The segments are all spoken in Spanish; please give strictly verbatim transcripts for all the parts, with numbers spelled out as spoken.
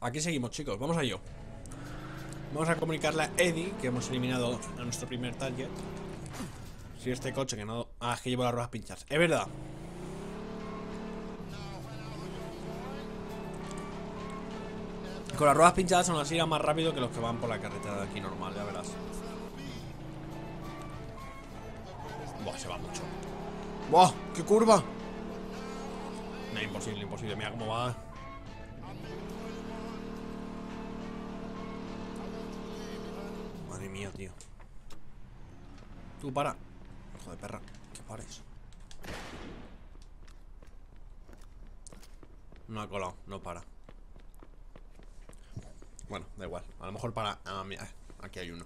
aquí seguimos, chicos, vamos a ello. Vamos a comunicarle a Eddie que hemos eliminado a nuestro primer target. Si este coche que no... Ah, es que llevo las ruedas pinchadas. Es verdad. Con las ruedas pinchadas aún así irá más rápido que los que van por la carretera de aquí normal, ya verás. Buah, se va mucho. ¡Buah! ¡Qué curva! No, imposible, imposible. Mira cómo va. Madre mía, tío. Tú para. Hijo de perra. Que pares. No ha colado, no para. Bueno, da igual. A lo mejor para... Ah, mira, aquí hay uno.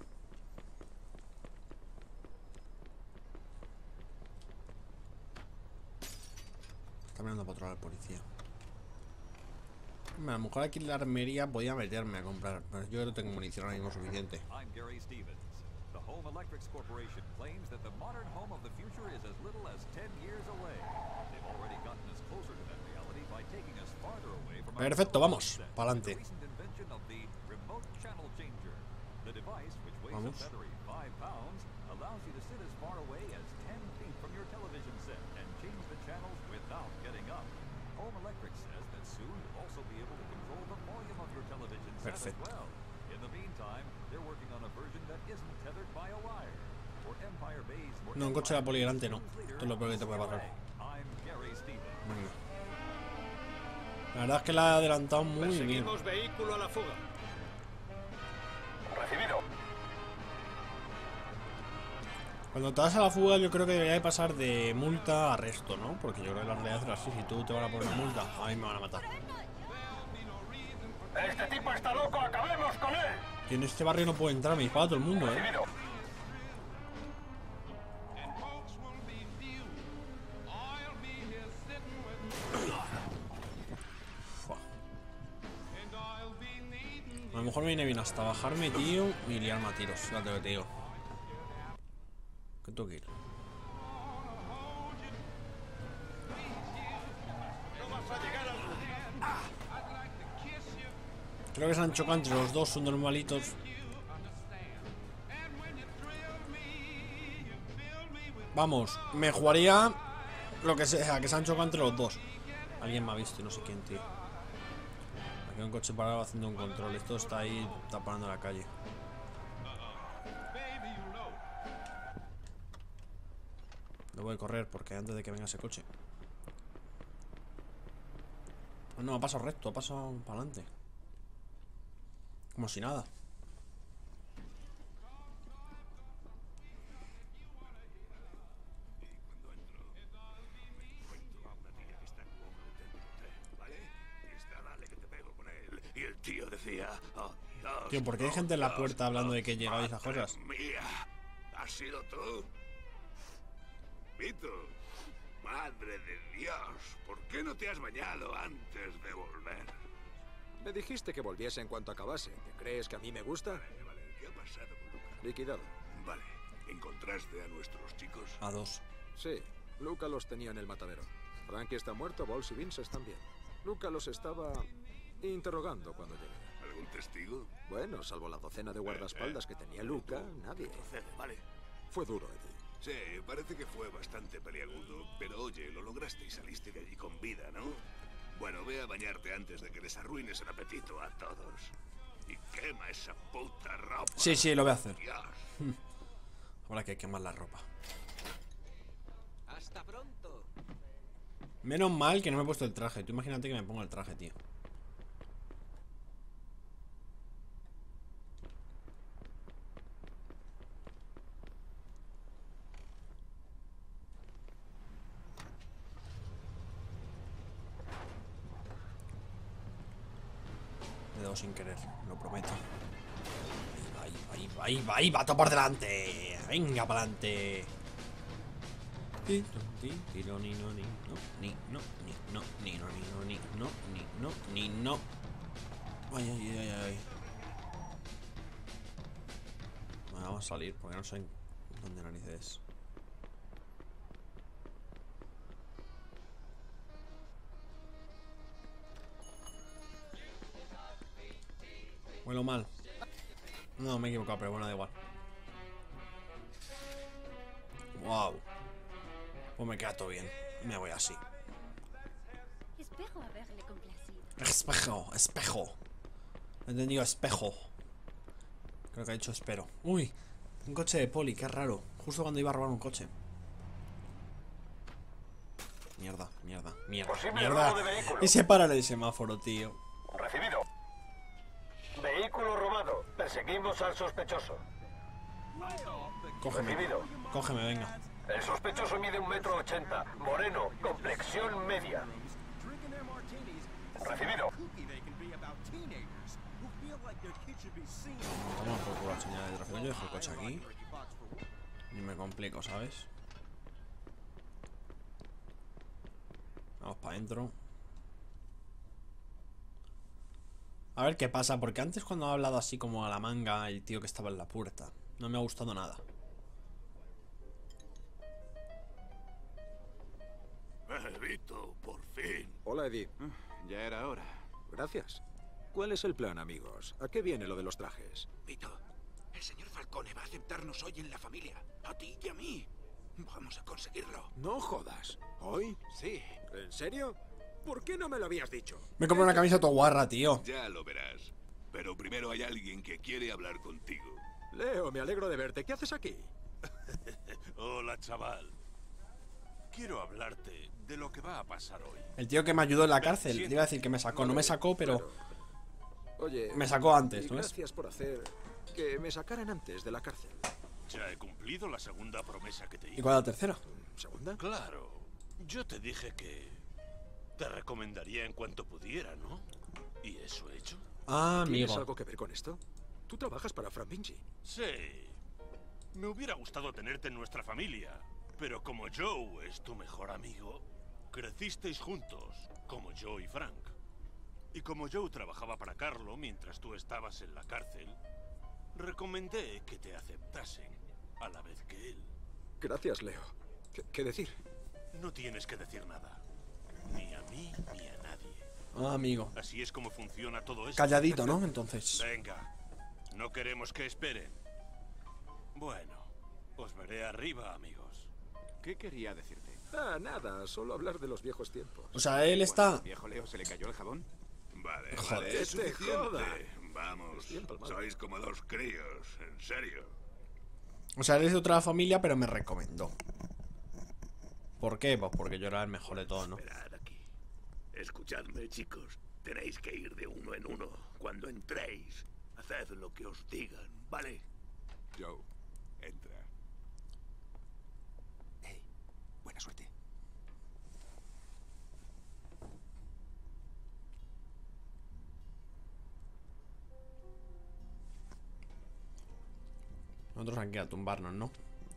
Está mirando para otro lado el policía. A lo mejor aquí en la armería podía meterme a comprar, pero yo no tengo munición ahora mismo suficiente. I'm Gary Stevens. The Home Electrics Corporation claims that the modern home of the future is as little as ten years away. They've already gotten us closer to that reality by taking us farther away from our Perfecto, vamos, para adelante. recent invention of the remote channel changer. The device, which weighs Vamos. a feathery five pounds, allows you to sit as far away as ten feet from your television set and change the channels without getting up. Home Electric says that soon you'll also be able to control the volume of your television set as Perfecto. well. In the meantime, they're working on a version that isn't tethered by a wire. For Empire Bay's more No, un coche de la poli delante no. Esto es lo peor que te puede pasar. I'm Gary Stevens. Venga. La verdad es que la ha adelantado muy bien. Perseguimos vehículo a la fuga. Recibido. Cuando te das a la fuga yo creo que debería de pasar de multa a arresto, ¿no? Porque yo creo que la realidad es así. Si tú te van a poner una multa, a mí me van a matar. Este tipo está loco, acabemos con él. Y en este barrio no puede entrar, me dispara todo el mundo, ¿eh? Recibido. Fua. A lo mejor me viene bien hasta bajarme, tío, y liarme a tiros. Fíjate lo que te digo. ¿Qué tengo que ir? Creo que se han chocado entre los dos, son normalitos. Vamos, me jugaría lo que sea, que se han chocado entre los dos. Alguien me ha visto y no sé quién, tío. Aquí hay un coche parado haciendo un control. Esto está ahí tapando la calle. Debo de correr porque antes de que venga ese coche. No, ha pasado recto, ha pasado para adelante. Como si nada. Y el tío decía, oh, Dios, Tío, ¿por qué hay oh, gente en la Dios, puerta hablando de que Dios, llegaba y esas madre cosas? Mía, ¿has sido tú? Vito, madre de Dios, ¿por qué no te has bañado antes de volver? Me dijiste que volviese en cuanto acabase. ¿Te crees que a mí me gusta? Vale, vale, ¿qué ha pasado con Luca? Liquidado. Vale, ¿encontraste a nuestros chicos? A dos. Sí, Luca los tenía en el matadero. Frankie está muerto, Bols y Vince están bien. Luca los estaba interrogando cuando llegué. ¿Algún testigo? Bueno, salvo la docena de guardaespaldas que tenía Luca, nadie. Procede, vale. Fue duro, Eddie. Sí, parece que fue bastante peliagudo, pero oye, lo lograste y saliste de allí con vida, ¿no? Bueno, ve a bañarte antes de que les arruines el apetito a todos. Y quema esa puta ropa. Sí, sí, lo voy a hacer. Dios. Ahora que hay que quemar la ropa. Hasta pronto. Menos mal que no me he puesto el traje. Tú imagínate que me pongo el traje, tío. Le he dado sin querer, lo prometo. Ahí va, ahí va, ahí va, ahí va, todo por delante. Venga, para adelante. Ni, no, ni, no, ni, no, ni, no, ni, no, ni, no, ni, no, ni, no, ni, no, ni, no. Ay, ay, ay, ay. Bueno, vamos a salir porque no sé dónde narices. Huelo mal. No, me he equivocado, pero bueno, da igual. Wow. Pues me queda todo bien. Me voy así. Espero haberle complacido. Espejo, espejo. He entendido espejo. Creo que ha dicho espero. Uy, un coche de poli, qué raro. Justo cuando iba a robar un coche. Mierda, mierda, mierda, Posible mierda. robo de vehículo. Y se para en el semáforo, tío. Recibido. Vehículo robado. Perseguimos al sospechoso. Cógeme, Recibido. cógeme, venga. El sospechoso mide un metro ochenta. Moreno. Complexión media. Recibido. Toma por culo la señal de tráfico. Yo dejo el coche aquí. Ni me complico, ¿sabes? Vamos para adentro. A ver qué pasa, porque antes cuando ha hablado así como a la manga el tío que estaba en la puerta, no me ha gustado nada. Eh, Vito, por fin. Hola, Eddie. Ya era hora. Gracias. ¿Cuál es el plan, amigos? ¿A qué viene lo de los trajes? Vito, el señor Falcone va a aceptarnos hoy en la familia. A ti y a mí. Vamos a conseguirlo. No jodas. ¿Hoy? Sí. ¿En serio? ¿Por qué no me lo habías dicho? Me compré una camisa toda guarra, tío. Ya lo verás. Pero primero hay alguien que quiere hablar contigo. Leo, me alegro de verte. ¿Qué haces aquí? Hola, chaval. Quiero hablarte de lo que va a pasar hoy. El tío que me ayudó en la cárcel. Te iba a decir que me sacó. No me sacó, pero Oye, me sacó antes, y ¿no es? gracias por hacer que me sacaran antes de la cárcel. Ya he cumplido la segunda promesa que te ¿Y hice. cuál es la tercera? ¿Segunda? Claro. Yo te dije que te recomendaría en cuanto pudiera, ¿no? ¿Y eso he hecho? Ah, ¿Tienes amigo. algo que ver con esto? Tú trabajas para Fran Vinci. Sí. Me hubiera gustado tenerte en nuestra familia. Pero como Joe es tu mejor amigo, crecisteis juntos, como Joe y Frank. Y como Joe trabajaba para Carlo mientras tú estabas en la cárcel, recomendé que te aceptasen a la vez que él. Gracias, Leo. ¿Qué, qué decir? No tienes que decir nada. Ni a mí ni a nadie. Ah, amigo. Así es como funciona todo esto. Calladito, ¿no? Entonces. Venga, no queremos que esperen. Bueno, os veré arriba, amigos. ¿Qué quería decirte? Ah, nada. Solo hablar de los viejos tiempos. O sea, él está... ¿Viejo Leo se le cayó el jabón? Vale, Joder. vale, Que es te suficiente. joda. Vamos, Estoy empalmado. sois como dos críos, en serio. O sea, él es de otra familia, pero me recomendó. ¿Por qué? Pues porque yo era el mejor de todos, ¿no? Esperad aquí. Escuchadme, chicos. Tenéis que ir de uno en uno. Cuando entréis, haced lo que os digan, ¿vale? Joe, entra. Hey, buena suerte. Nosotros aquí a tumbarnos, ¿no?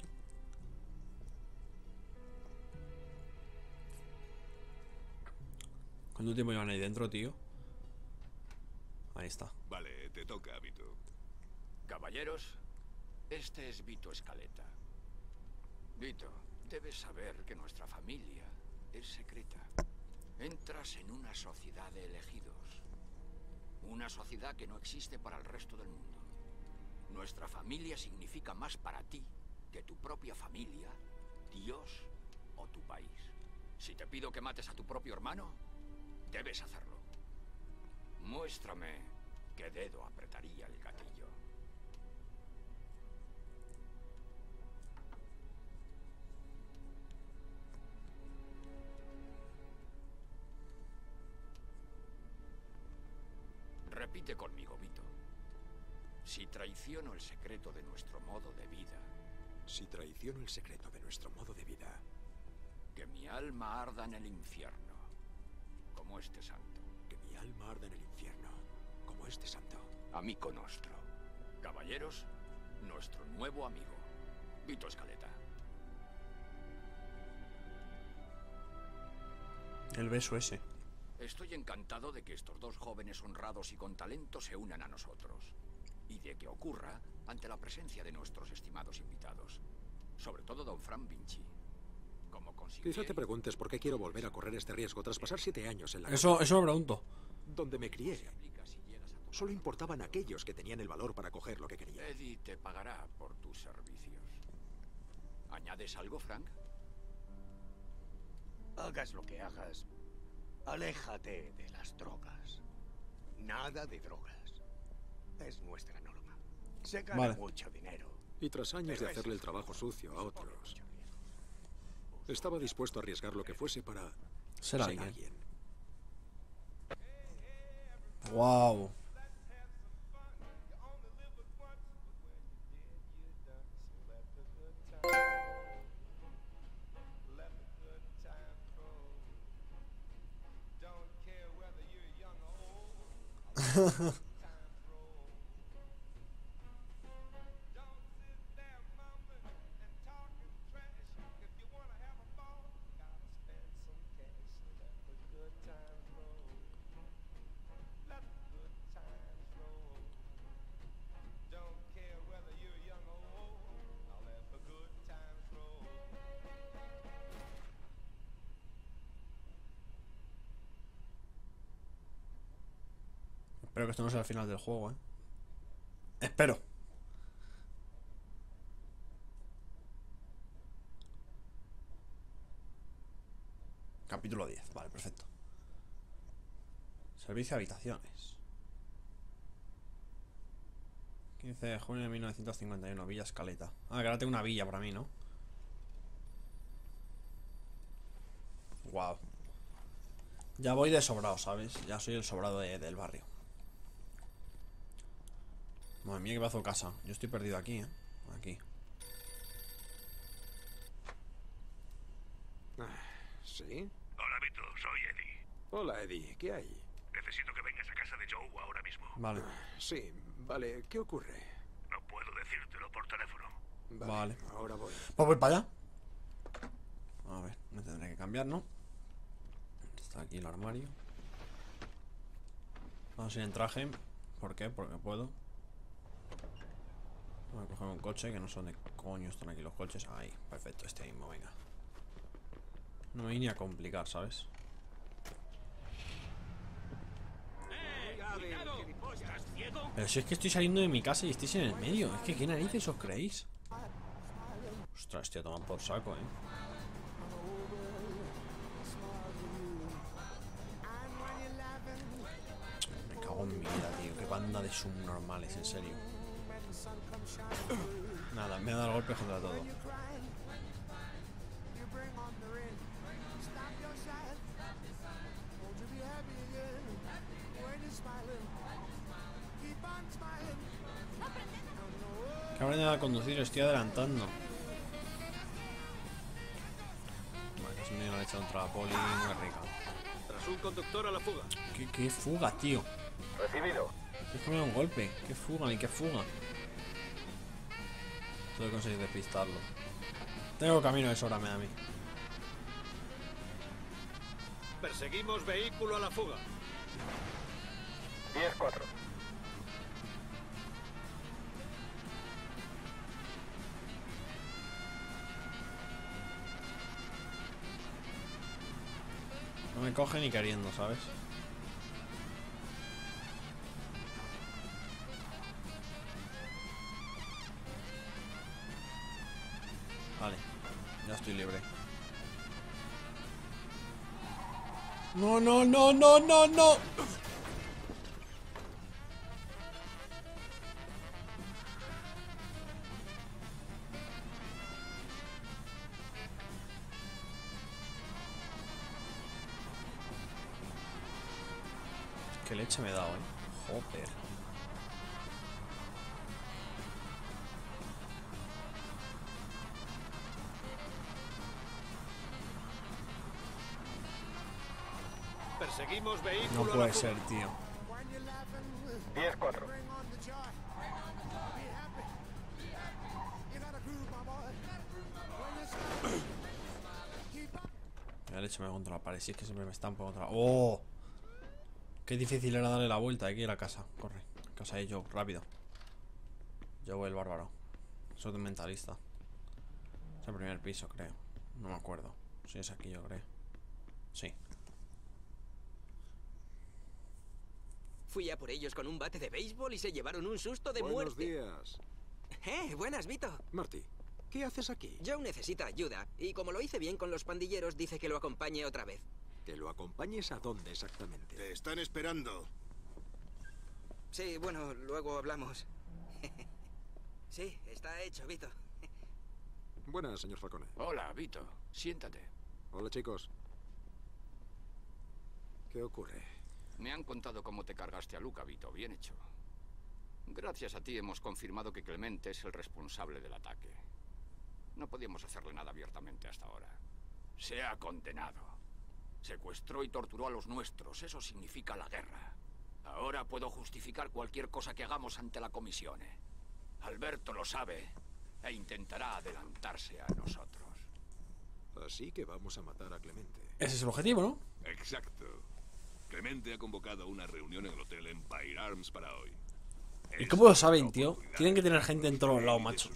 ¿Cuánto tiempo llevan ahí dentro, tío? Ahí está. Vale, te toca, Vito. Caballeros, este es Vito Scaletta. Vito, debes saber que nuestra familia es secreta. Entras en una sociedad de elegidos. Una sociedad que no existe para el resto del mundo. Nuestra familia significa más para ti que tu propia familia, Dios o tu país. Si te pido que mates a tu propio hermano, debes hacerlo. Muéstrame qué dedo apretaría el gatillo. Repite conmigo, Vito. Si traiciono el secreto de nuestro modo de vida, Si traiciono el secreto de nuestro modo de vida, que mi alma arda en el infierno, como este santo. que mi alma arda en el infierno, como este santo. Amico nostro. Caballeros, nuestro nuevo amigo, Vito Scaletta. El beso ese. Estoy encantado de que estos dos jóvenes honrados y con talento se unan a nosotros. Y de que ocurra ante la presencia de nuestros estimados invitados. Sobre todo don Fran Vinci. Como consiguió... Quizá te preguntes por qué quiero volver a correr este riesgo tras pasar siete años en la Eso, eso me pregunto. donde me crié. Explica si llegas a Solo importaban aquellos que tenían el valor para coger lo que querían. Eddie te pagará por tus servicios. ¿Añades algo, Frank? Hagas lo que hagas, aléjate de las drogas. Nada de drogas. Es nuestra norma. Se gana Vale. mucho dinero. Y tras años Pero de hacerle el eso trabajo sucio a otros, estaba dispuesto a arriesgar lo que fuese para Ser ser alguien. alguien. Wow. Espero que esto no sea el final del juego, eh. Espero. Capítulo diez, vale, perfecto. Servicio de habitaciones. quince de junio de mil novecientos cincuenta y uno, Villa Escaleta. Ah, que ahora tengo una villa para mí, ¿no? Wow. Ya voy de sobrado, ¿sabes? Ya soy el sobrado de- del barrio. Madre mía, qué pedazo de casa. Yo estoy perdido aquí, ¿eh? Aquí. Ah, ¿sí? Hola, Vito, soy Eddie. Hola, Eddie. ¿Qué hay? Necesito que vengas a casa de Joe ahora mismo. Vale. Sí, vale. ¿Qué ocurre? No puedo decírtelo por teléfono. Vale, Vale. ahora voy. Pues voy para allá. A ver, me tendré que cambiar, ¿no? Está aquí el armario. Vamos a ir en traje. ¿Por qué? Porque puedo. Voy a coger un coche, que no sé dónde coño están aquí los coches. Ahí, perfecto, este mismo, venga. No me voy ni a complicar, ¿sabes? Pero si es que estoy saliendo de mi casa y estáis en el medio. Es que ¿qué narices os creéis? Ostras, estoy a tomar por saco, eh. Me cago en mi vida, tío. Qué banda de subnormales, en serio. Nada, me ha dado el golpe contra todo. Que aprenden a conducir, estoy adelantando. Vale, es una leche contra la poli muy rica. Tras un conductor a la fuga. ¿Qué, qué fuga, tío? Recibido. Es que me da un golpe. ¿Qué fuga ni qué fuga? Tengo que conseguir despistarlo. Tengo camino de sobra, me da a mí. Perseguimos vehículo a la fuga. diez cuatro. No me coge ni queriendo, ¿sabes? Vale, ya estoy libre. No, no, no, no, no, no. Qué leche me he dado, eh. Joder. Perseguimos vehículo No a la puede fuga. ser, tío. diez cuatro. La leche me da contra la pared. Si es que siempre me estampo contra la... ¡Oh! Qué difícil era darle la vuelta. Hay que ir a casa. Corre. Casa de Joe. Rápido. Joe el bárbaro. Soy un mentalista. Es el primer piso, creo. No me acuerdo. Si es aquí, yo creo. Sí. Fui a por ellos con un bate de béisbol y se llevaron un susto de Buenos muerte. días. Eh, buenas, Vito. Marty, ¿qué haces aquí? Joe necesita ayuda, y como lo hice bien con los pandilleros, dice que lo acompañe otra vez. ¿Que lo acompañes a dónde exactamente? Te están esperando. Sí, bueno, luego hablamos. Sí, está hecho, Vito. Buenas, señor Falcone. Hola, Vito. Siéntate. Hola, chicos. ¿Qué ocurre? Me han contado cómo te cargaste a Luca, Vito. Bien hecho. Gracias a ti hemos confirmado que Clemente es el responsable del ataque. No podíamos hacerle nada abiertamente hasta ahora. Se ha condenado. Secuestró y torturó a los nuestros. Eso significa la guerra. Ahora puedo justificar cualquier cosa que hagamos ante la comisión. Alberto lo sabe e intentará adelantarse a nosotros. Así que vamos a matar a Clemente. Ese es el objetivo, ¿no? Exacto. Clemente ha convocado una reunión en el hotel Empire Arms para hoy. ¿Y cómo lo saben, tío? Tienen que tener gente en todos lados, macho.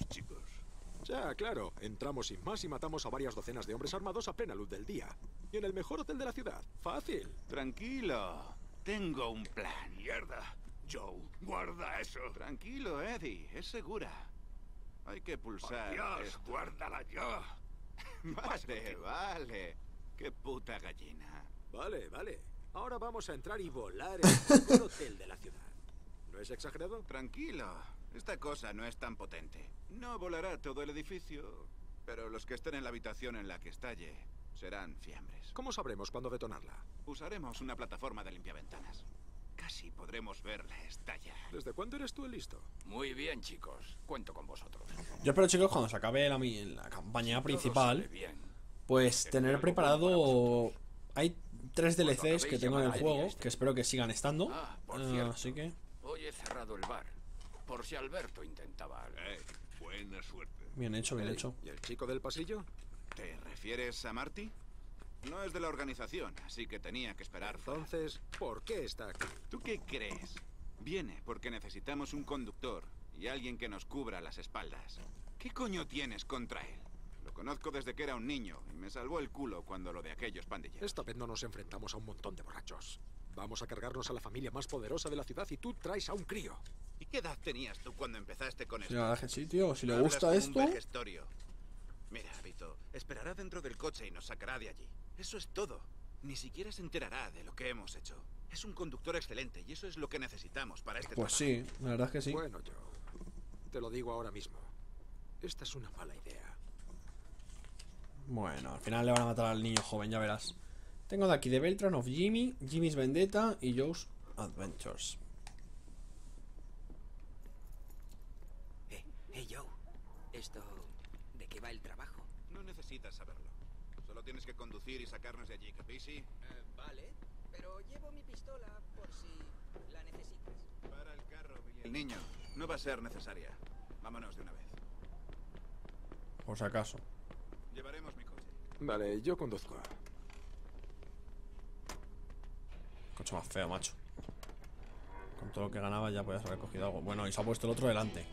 Ya, claro. Entramos sin más y matamos a varias docenas de hombres armados a plena luz del día. Y en el mejor hotel de la ciudad. Fácil. Tranquilo. Tengo un plan. Mierda. Joe, guarda eso. Tranquilo, Eddie. Es segura. Hay que pulsar. Por Dios, esto. guárdala ya. Vale, vale. Qué puta gallina. Vale, vale. Ahora vamos a entrar y volar en el mejor hotel de la ciudad. ¿No es exagerado? Tranquilo. Esta cosa no es tan potente. No volará todo el edificio, pero los que estén en la habitación en la que estalle serán fiambres. ¿Cómo sabremos cuándo detonarla? Usaremos una plataforma de limpiaventanas. Casi podremos verla estallar. ¿Desde cuándo eres tú el listo? Muy bien, chicos. Cuento con vosotros. Yo espero, chicos, cuando se acabe la, la campaña Si principal, todo sale bien, pues tener preparado... Hay tres D L Cs que tengo en el juego, este. que espero que sigan estando. Ah, por Ah, cierto. así que... Hoy he cerrado el bar. Por si Alberto intentaba algo. Eh, buena suerte. Bien hecho, bien Ey, hecho. ¿Y el chico del pasillo? ¿Te refieres a Marty? No es de la organización, así que tenía que esperar. Entonces, ¿por qué está aquí? ¿Tú qué crees? Viene porque necesitamos un conductor y alguien que nos cubra las espaldas. ¿Qué coño tienes contra él? Lo conozco desde que era un niño y me salvó el culo cuando lo de aquellos pandilleros. Esta vez no nos enfrentamos a un montón de borrachos. Vamos a cargarnos a la familia más poderosa de la ciudad y tú traes a un crío. ¿Y qué edad tenías tú cuando empezaste con Si esto? la verdad es que sí, tío. Si le Hablas gusta como esto... un vejestorio. Mira, Vito, esperará dentro del coche y nos sacará de allí. Eso es todo. Ni siquiera se enterará de lo que hemos hecho. Es un conductor excelente y eso es lo que necesitamos para este Pues trabajo. sí, la verdad es que sí. Bueno, yo te lo digo ahora mismo. Esta es una mala idea. Bueno, al final le van a matar al niño joven, ya verás. Tengo de aquí The Beltran of Jimmy, Jimmy's Vendetta y Joe's Adventures. Eh, hey, Joe. ¿Esto... de qué va el trabajo? No necesitas saberlo. Solo tienes que conducir y sacarnos de allí, ¿capisci? Eh, vale, pero llevo mi pistola por si la necesitas. Para el carro, Billy. El niño. No va a ser necesaria. Vámonos de una vez. Por si acaso. Llevaremos mi coche. Vale, yo conduzco. Coche más feo, macho. Con todo lo que ganaba ya podías haber cogido algo. Bueno, y se ha puesto el otro delante.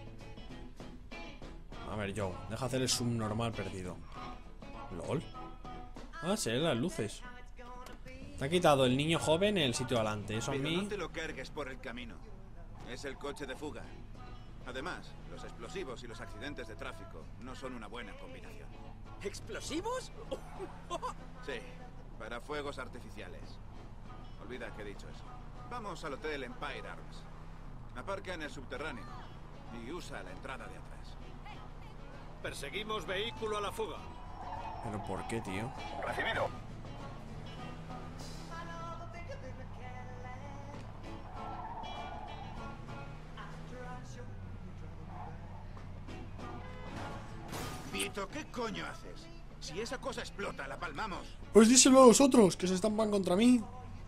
A ver, Joe, deja hacer el subnormal perdido. ¿Lol? Ah, se ven las luces. Te ha quitado el niño joven en el sitio delante. Eso a Pero mí... no te lo cargues por el camino. Es el coche de fuga. Además, los explosivos y los accidentes de tráfico no son una buena combinación. ¿Explosivos? Sí, para fuegos artificiales. Olvida que he dicho eso. Vamos al hotel Empire Arms. Aparca en el subterráneo y usa la entrada de atrás. Perseguimos vehículo a la fuga. ¿Pero por qué, tío? Recibido. Vito, ¿qué coño haces? Si esa cosa explota, la palmamos. Pues díselo a los otros, que se estampan contra mí.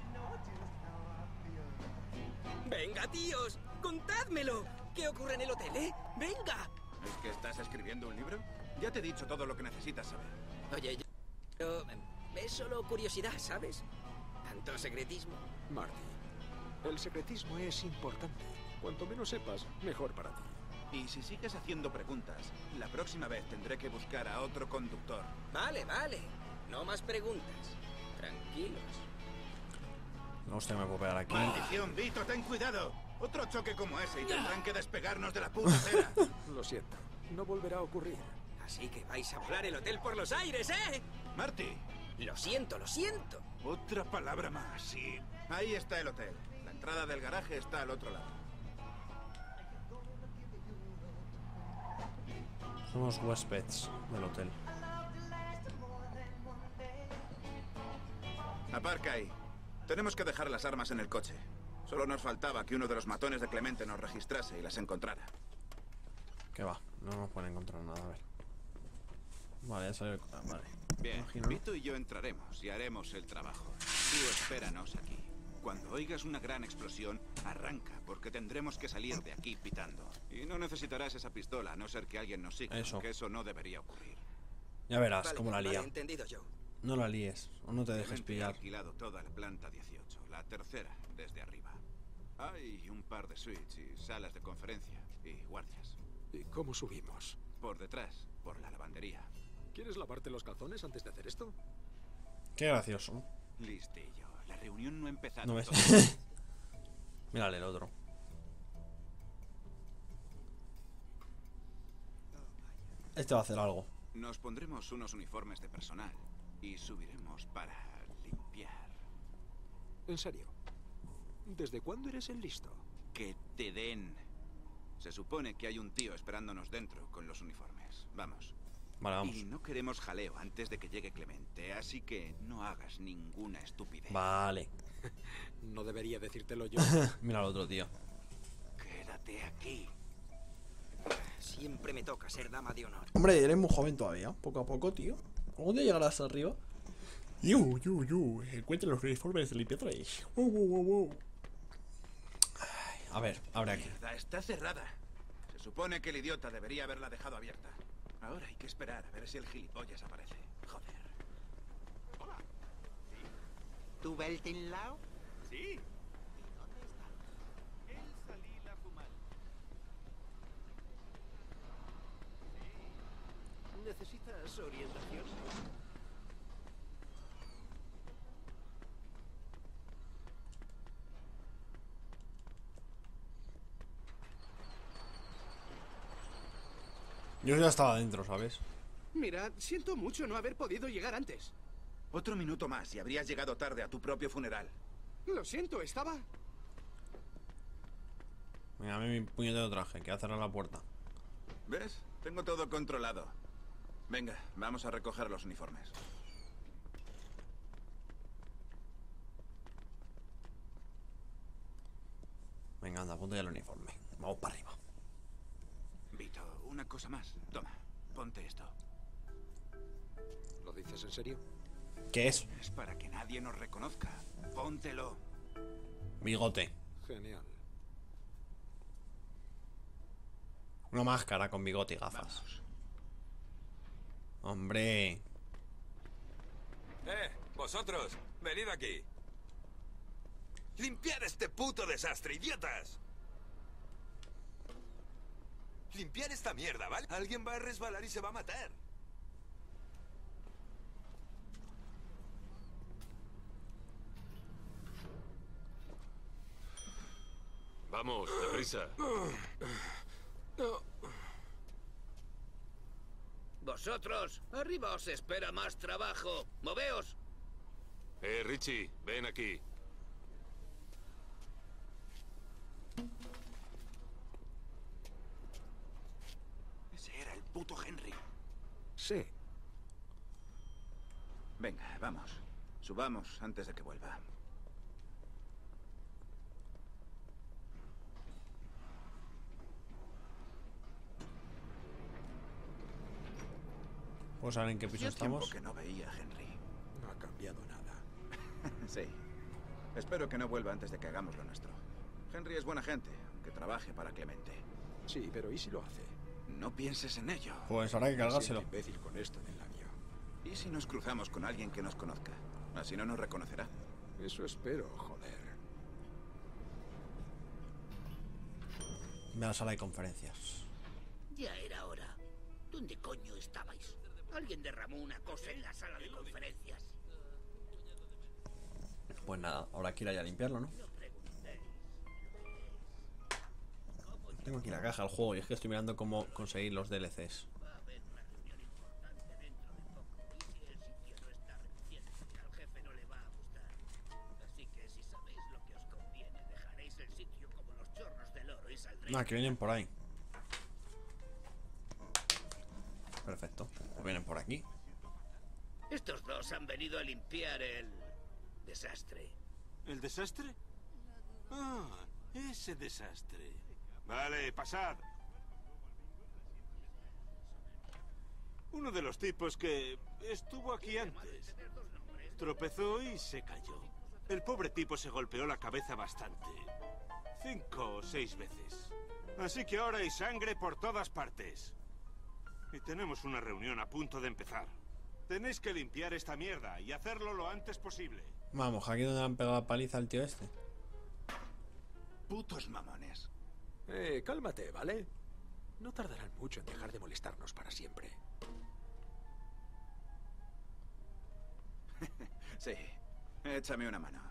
Venga, tíos, contádmelo. ¿Qué ocurre en el hotel, eh? Venga. ¿Es que estás escribiendo un libro? Ya te he dicho todo lo que necesitas saber. Oye, yo... yo, eh, es solo curiosidad, ¿sabes? Tanto secretismo. Marty, el secretismo es importante. Cuanto menos sepas, mejor para ti. Y si sigues haciendo preguntas, la próxima vez tendré que buscar a otro conductor. Vale, vale. No más preguntas. Tranquilos. No hostia, me puedo pegar aquí. Maldición, Vito, ten cuidado. Otro choque como ese y tendrán que despegarnos de la puta cera. Lo siento, no volverá a ocurrir. Así que vais a volar el hotel por los aires, ¿eh? Marty. Lo siento, lo siento. Otra palabra más, sí. Ahí está el hotel. La entrada del garaje está al otro lado. Somos huéspedes del hotel. Aparca ahí. Tenemos que dejar las armas en el coche. Solo nos faltaba que uno de los matones de Clemente nos registrase y las encontrara. ¿Qué va? No nos pueden encontrar nada, a ver. Vale, ya salió el... ah, vale. Bien, Imagino, ¿no? Vito y yo entraremos y haremos el trabajo. Tú espéranos aquí. Cuando oigas una gran explosión, arranca, porque tendremos que salir de aquí pitando. Y no necesitarás esa pistola, a no ser que alguien nos siga, Eso. que eso no debería ocurrir. Ya verás Vale, cómo la vale, lía. entendido, Joe. No la líes, o no te dejes Clemente ha pillar. alquilado toda la planta dieciocho, la tercera desde arriba. Hay un par de suites y salas de conferencia y guardias. ¿Y cómo subimos? Por detrás, por la lavandería. ¿Quieres lavarte los calzones antes de hacer esto? Qué gracioso. Listillo, la reunión no ha empezado. ¿No ves? todavía. Mírale el otro. Este va a hacer algo. Nos pondremos unos uniformes de personal y subiremos para limpiar. En serio. ¿Desde cuándo eres el listo? Que te den. Se supone que hay un tío esperándonos dentro con los uniformes. Vamos. Vale, vamos. Y no queremos jaleo antes de que llegue Clemente, así que no hagas ninguna estupidez. Vale. No debería decírtelo yo. Mira al otro tío. Quédate aquí. Siempre me toca ser dama de honor. Hombre, eres muy joven todavía. Poco a poco, tío. ¿Cómo te llegarás arriba? Yu, yu, yu. Encuentra los uniformes de limpieza. Wow, wow, wow, wow. Ay, a ver, abre aquí. Mierda, está cerrada. Se supone que el idiota debería haberla dejado abierta. Ahora hay que esperar a ver si el gilipollas aparece. Joder. Hola. ¿Tu Beltinlao? Sí. ¿Dónde está? El salí la fumar. ¿Necesitas orientación? Yo ya estaba dentro, ¿sabes? Mira, siento mucho no haber podido llegar antes. Otro minuto más y habrías llegado tarde a tu propio funeral. Lo siento, estaba... Venga, dame mi puñetero traje, que va a cerrar la puerta. ¿Ves? Tengo todo controlado. Venga, vamos a recoger los uniformes. Venga, anda, ponte ya el uniforme. Vamos para arriba. Vito, una cosa más. Toma, ponte esto. ¿Lo dices en serio? ¿Qué es? Es para que nadie nos reconozca. Póntelo. Bigote. Genial. Una máscara con bigote y gafas. Vamos. Hombre. ¡Eh! ¡Vosotros! ¡Venid aquí! ¡Limpiad este puto desastre, idiotas! ¡Limpiad esta mierda, ¿vale? Alguien va a resbalar y se va a matar. Vamos, deprisa. Vosotros, arriba os espera más trabajo. ¡Moveos! Eh, Richie, ven aquí. Ese era el puto Henry. Sí. Venga, vamos. Subamos antes de que vuelva. ¿Puedo saber en qué piso Hacía tiempo estamos? que no veía a Henry. No ha cambiado nada. Sí. Espero que no vuelva antes de que hagamos lo nuestro. Henry es buena gente, aunque trabaje para Clemente. Sí, pero ¿y si lo hace? No pienses en ello. Pues habrá que Me cargárselo. siento imbécil con esto en el labio. ¿Y si nos cruzamos con alguien que nos conozca? Así no nos reconocerá. Eso espero, joder. Ve a la sala de conferencias. Ya era hora. ¿Dónde coño estabais? Alguien derramó una cosa en la sala de conferencias. Pues nada, ahora quiero ir a limpiarlo, ¿no? Tengo aquí la caja del juego y es que estoy mirando cómo conseguir los D L Cs. Ah, que vienen por ahí. Perfecto, pues vienen por aquí. Estos dos han venido a limpiar el desastre. ¿El desastre? Ah, ese desastre. Vale, pasad. Uno de los tipos que estuvo aquí antes tropezó y se cayó. El pobre tipo se golpeó la cabeza bastante. Cinco o seis veces. Así que ahora hay sangre por todas partes. Y tenemos una reunión a punto de empezar. Tenéis que limpiar esta mierda y hacerlo lo antes posible. Vamos, aquí donde le han pegado la paliza al tío este. Putos mamones. Eh, cálmate, ¿vale? No tardarán mucho en dejar de molestarnos para siempre. Sí, échame una mano.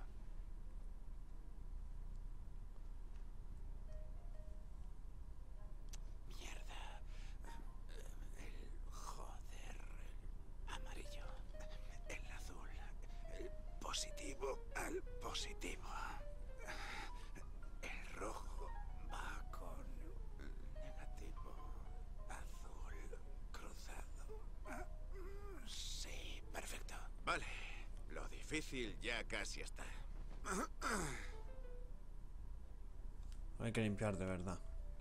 Mierda. El joder. El amarillo. El azul. El positivo al positivo. El rojo va con negativo. Azul cruzado. Sí, perfecto. Vale. Lo difícil ya casi está. Hay que limpiar de verdad.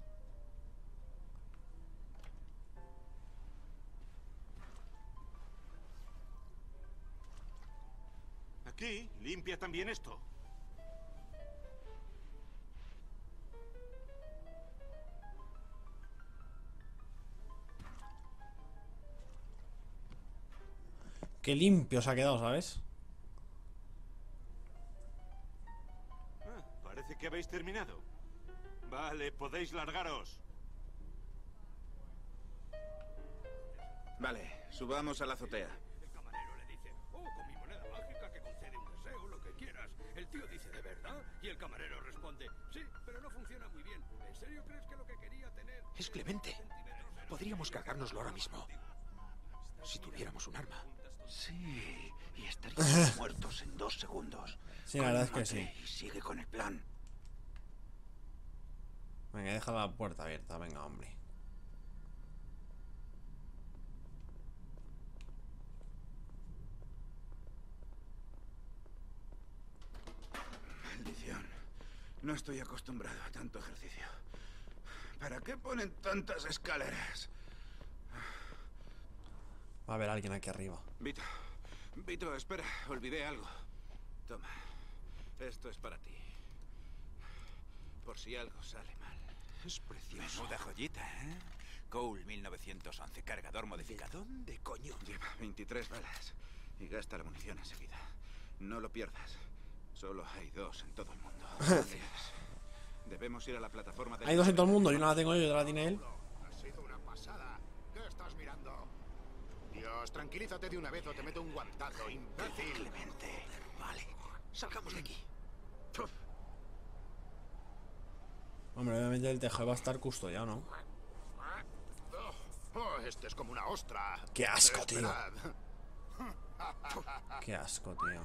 Aquí, limpia también esto. Qué limpio se ha quedado, ¿sabes? Ah, parece que habéis terminado. Vale, podéis largaros. Vale, subamos a la azotea. El camarero le dice, oh, con mi moneda mágica que concede un deseo, lo que quieras. El tío dice, ¿de verdad? Y el camarero responde, sí, pero no funciona muy bien. ¿En serio crees que lo que quería tener... Es Clemente. Podríamos cargárnoslo ahora mismo. Si tuviéramos un arma. Sí, y estaríamos muertos en dos segundos. Sí, la verdad es que sí. Y sigue con el plan. Venga, deja la puerta abierta, venga, hombre. Maldición. No estoy acostumbrado a tanto ejercicio. ¿Para qué ponen tantas escaleras? Va a haber alguien aquí arriba. Vito, Vito, espera, olvidé algo. Toma, esto es para ti. Por si algo sale mal. Es precioso. Menuda joyita, ¿eh? Cole mil novecientos once, cargador modificado. ¿De dónde, coño? Lleva veintitrés balas y gasta la munición enseguida. No lo pierdas. Solo hay dos en todo el mundo. Gracias. Debemos ir a la plataforma de... Hay dos en todo el mundo, yo no la tengo yo, yo la tiene él. Ha sido una pasada. ¿Qué estás mirando? Dios, tranquilízate de una vez o te meto un guantazo, imbécil. Clemente. Vale, salgamos de aquí. Hombre, obviamente el tejado va a estar custodiado, ¿no? Oh, este es como una ostra. Qué asco, tío. Esperad. Qué asco, tío.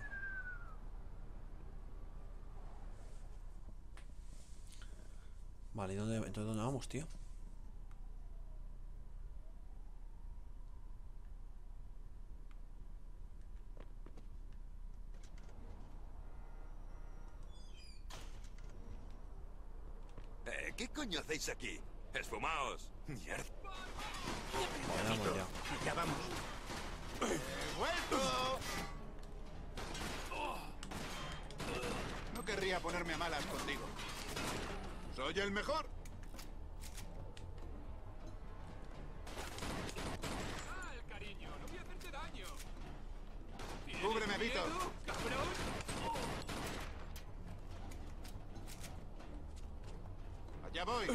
Vale, ¿y dónde, entonces dónde vamos, tío? Eh, ¿Qué coño hacéis aquí? ¡Esfumaos! ¡Mierda! Vamos ya. Ya vamos. ¡He vuelto! No querría ponerme a malas contigo. Soy el mejor. ¡Sal, cariño! ¡No voy a hacerte daño! Cúbreme, Vito. ¡Cabrón! Allá voy.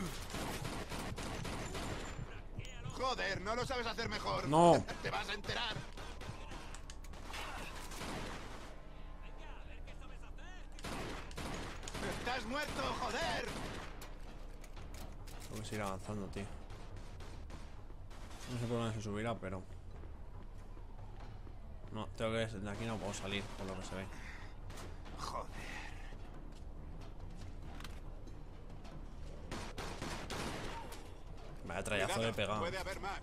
Joder, ¿no lo sabes hacer mejor? No. Te vas a enterar. muerto, joder! Tengo que seguir avanzando, tío. No sé por dónde se subirá, pero... No, tengo que... De aquí no puedo salir, por lo que se ve. Joder. Vaya trayazo de pegado. Puede haber más.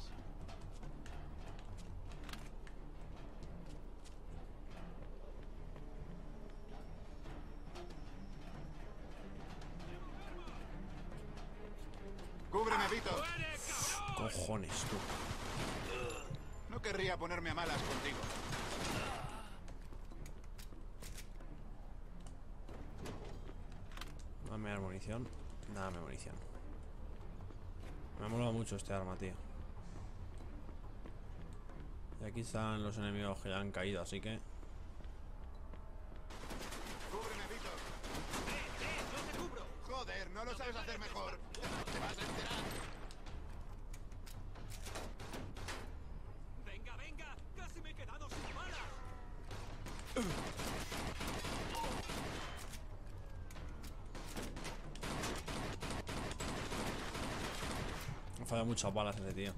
¡Cúbreme, Vito! Cojones, tú. No querría ponerme a malas contigo. Dame dar munición. Dame munición. Me ha molado mucho este arma, tío. Y aquí están los enemigos que ya han caído, así que... ¡Cúbreme, Vito! ¡Eh, eh! ¡No te cubro! ¡Joder! ¡No lo sabes hacer mejor! ¡Te vas a enterar! ¡Venga, venga! ¡Casi me he quedado sin balas! Me ha fallado muchas balas ese tío.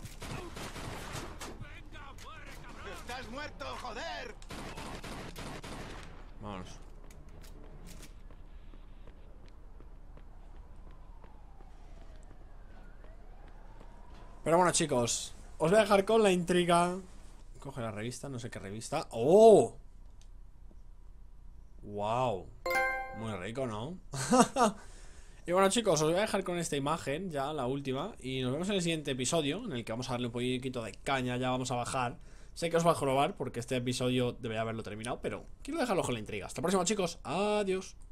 ¡Estás muerto, joder! Vámonos. Pero bueno, chicos, os voy a dejar con la intriga. Coge la revista, no sé qué revista. ¡Oh! ¡Wow! Muy rico, ¿no? Y bueno, chicos, os voy a dejar con esta imagen, ya la última. Y nos vemos en el siguiente episodio, en el que vamos a darle un poquito de caña. Ya vamos a bajar. Sé que os va a jorobar porque este episodio debería haberlo terminado, pero quiero dejarlo con la intriga. Hasta la próxima, chicos. Adiós.